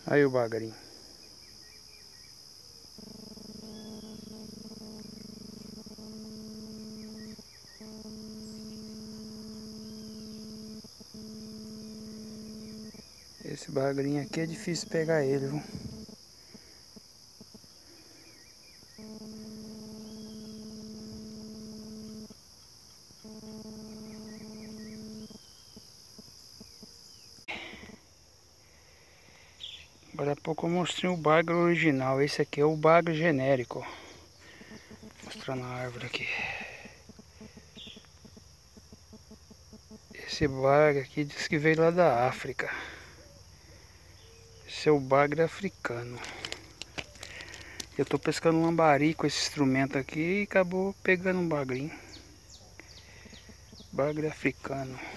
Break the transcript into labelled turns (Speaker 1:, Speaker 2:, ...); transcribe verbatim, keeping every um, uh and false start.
Speaker 1: Aí o bagrinho. Esse bagrinho aqui é difícil pegar ele, viu? Agora há pouco eu mostrei o bagre original. Esse aqui é o bagre genérico. Vou mostrar na árvore aqui. Esse bagre aqui diz que veio lá da África. Esse é o bagre africano. Eu tô pescando um lambari com esse instrumento aqui e acabou pegando um bagrinho. Bagre africano.